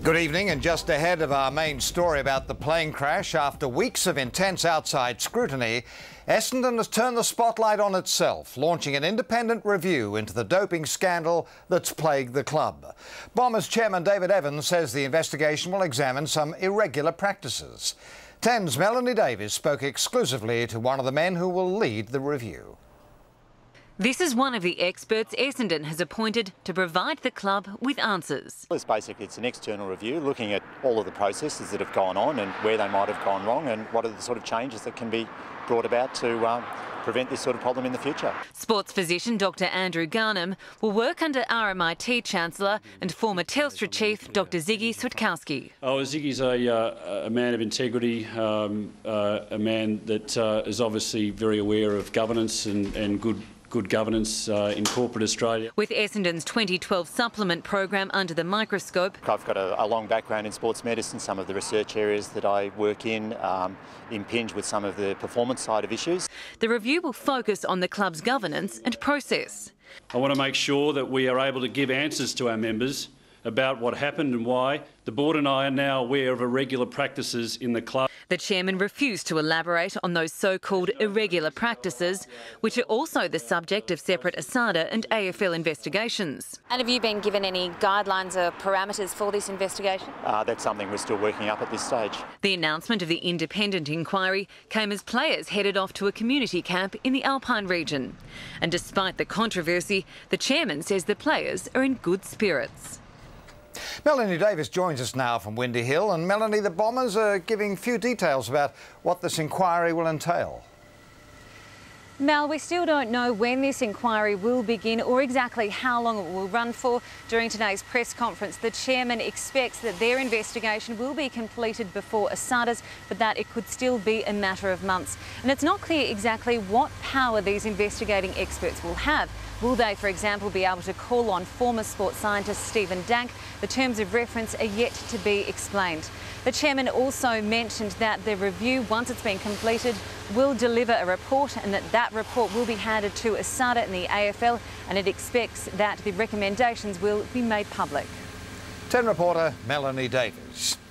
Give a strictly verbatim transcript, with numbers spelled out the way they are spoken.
Good evening, and just ahead of our main story about the plane crash, after weeks of intense outside scrutiny, Essendon has turned the spotlight on itself, launching an independent review into the doping scandal that's plagued the club. Bombers chairman David Evans says the investigation will examine some irregular practices. ten's Melanie Davies spoke exclusively to one of the men who will lead the review. This is one of the experts Essendon has appointed to provide the club with answers. It's basically it's an external review looking at all of the processes that have gone on and where they might have gone wrong and what are the sort of changes that can be brought about to um, prevent this sort of problem in the future. Sports physician Doctor Andrew Garnham will work under R M I T Chancellor and former Telstra Chief Doctor Ziggy Switkowski. Oh, Ziggy's a, uh, a man of integrity, um, uh, a man that uh, is obviously very aware of governance and, and good good governance uh, in corporate Australia. With Essendon's twenty twelve supplement program under the microscope. I've got a, a long background in sports medicine. Some of the research areas that I work in um, impinge with some of the performance side of issues. The review will focus on the club's governance and process. I want to make sure that we are able to give answers to our members about what happened and why. The board and I are now aware of irregular practices in the club. The chairman refused to elaborate on those so-called irregular practices, which are also the subject of separate A S A D A and A F L investigations. And have you been given any guidelines or parameters for this investigation? Uh, that's something we're still working up at this stage. The announcement of the independent inquiry came as players headed off to a community camp in the Alpine region. And despite the controversy, the chairman says the players are in good spirits. Melanie Davies joins us now from Windy Hill. And Melanie, the Bombers are giving few details about what this inquiry will entail. Mel, we still don't know when this inquiry will begin or exactly how long it will run for. During today's press conference, the chairman expects that their investigation will be completed before A S A D A's, but that it could still be a matter of months. And it's not clear exactly what power these investigating experts will have. Will they, for example, be able to call on former sports scientist Stephen Dank? The terms of reference are yet to be explained. The chairman also mentioned that the review, once it's been completed, will deliver a report and that that report will be handed to A S A D A and the A F L, and it expects that the recommendations will be made public. ten reporter Melanie Davies.